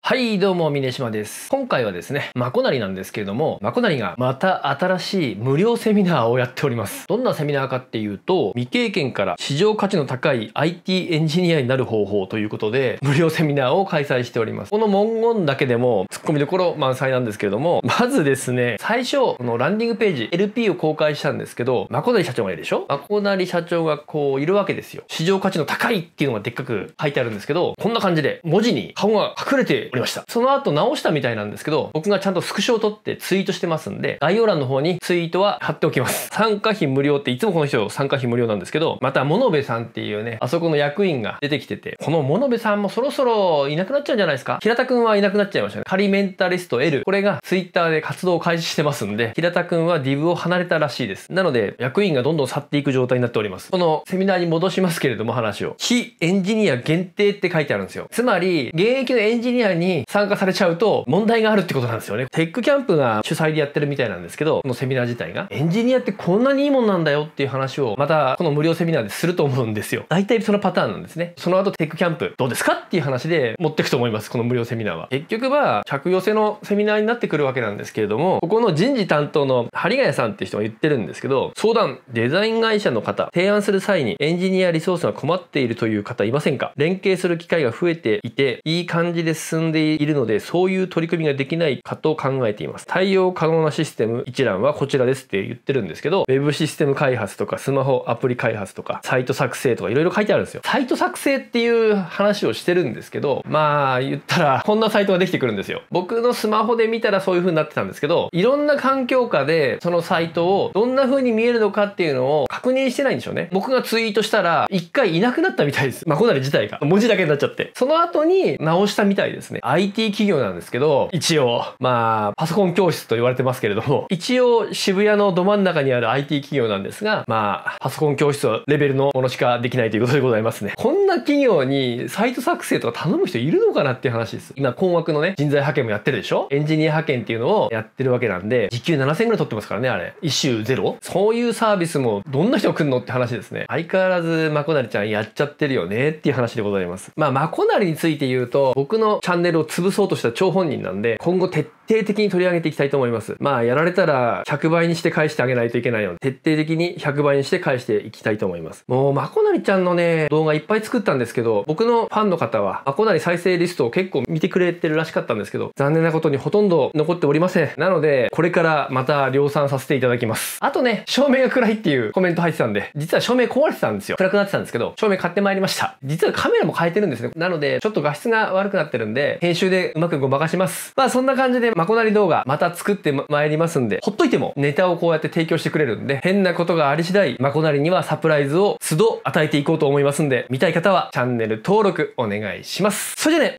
はい、どうも、峰島です。今回はですね、まこなりなんですけれども、まこなりがまた新しい無料セミナーをやっております。どんなセミナーかっていうと、未経験から市場価値の高い IT エンジニアになる方法ということで、無料セミナーを開催しております。この文言だけでも突っ込みどころ満載なんですけれども、まずですね、最初、このランディングページ、LP を公開したんですけど、まこなり社長がいるでしょ？まこなり社長がこういるわけですよ。市場価値の高いっていうのがでっかく書いてあるんですけど、こんな感じで文字に顔が隠れておりました。その後直したみたいなんですけど、僕がちゃんとスクショを取ってツイートしてますんで、概要欄の方にツイートは貼っておきます。参加費無料っていつもこの人参加費無料なんですけど、また物部さんっていうね、あそこの役員が出てきてて、この物部さんもそろそろいなくなっちゃうんじゃないですか？平田くんはいなくなっちゃいましたね。仮メンタリスト L。これがツイッターで活動を開始してますんで、平田くんは DIV を離れたらしいです。なので、役員がどんどん去っていく状態になっております。このセミナーに戻しますけれども話を。非エンジニア限定って書いてあるんですよ。つまり、現役のエンジニアに参加されちゃうと問題があるってことなんですよね。テックキャンプが主催でやってるみたいなんですけど、このセミナー自体が。エンジニアってこんなにいいもんなんだよっていう話を、またこの無料セミナーですると思うんですよ。大体そのパターンなんですね。その後テックキャンプどうですかっていう話で持っていくと思います。この無料セミナーは。結局は、客寄せのセミナーになってくるわけなんですけれども、ここの人事担当の針ヶ谷さんっていう人が言ってるんですけど、相談、デザイン会社の方、提案する際にエンジニアリソースが困っているという方いませんか？連携する機会が増えていて、いい感じで進んでいるので、そういう取り組みができないかと考えています。対応可能なシステム一覧はこちらですって言ってるんですけど、ウェブシステム開発とかスマホアプリ開発とかサイト作成とかいろいろ書いてあるんですよ。サイト作成っていう話をしてるんですけど、まあ言ったらこんなサイトができてくるんですよ。僕のスマホで見たらそういう風になってたんですけど、いろんな環境下でそのサイトをどんな風に見えるのかっていうのを確認してないんでしょうね。僕がツイートしたら一回いなくなったみたいです。まこなり自体が文字だけになっちゃって、その後に直したみたいですね。IT 企業なんですけど、一応まあパソコン教室と言われてますけれども、一応渋谷のど真ん中にある IT 企業なんですが、まあパソコン教室レベルのものしかできないということでございますね。こんな企業にサイト作成とか頼む人いるのかなっていう話です。今困惑のね、人材派遣もやってるでしょ？エンジニア派遣っていうのをやってるわけなんで、時給7000円ぐらい取ってますからね、あれ。一週ゼロ？そういうサービスもどんな人が来るのって話ですね。相変わらずまこなりちゃんやっちゃってるよねっていう話でございます。まあまこなりについて言うと、僕のチャンネルを潰そうとした張本人なんで、今後徹底的に取り上げていきたいと思います。まあやられたら100倍にして返してあげないといけないので、徹底的に100倍にして返していきたいと思います。もうまこなりちゃんのね、動画いっぱい作ったんですけど、僕のファンの方はまこなり再生リストを結構見てくれてるらしかったんですけど、残念なことにほとんど残っておりません。なので、これからまた量産させていただきます。あとね、照明が暗いっていうコメント入ってたんで、実は照明壊れてたんですよ。暗くなってたんですけど、照明買ってまいりました。実はカメラも変えてるんですね。なので、ちょっと画質が悪くなってるんで、編集でうまくごまかします。まあそんな感じでまこなり動画また作ってまいりますんで、ほっといてもネタをこうやって提供してくれるんで、変なことがあり次第、まこなりにはサプライズを都度与えていこうと思いますんで、見たい方はチャンネル登録お願いします。それじゃあね。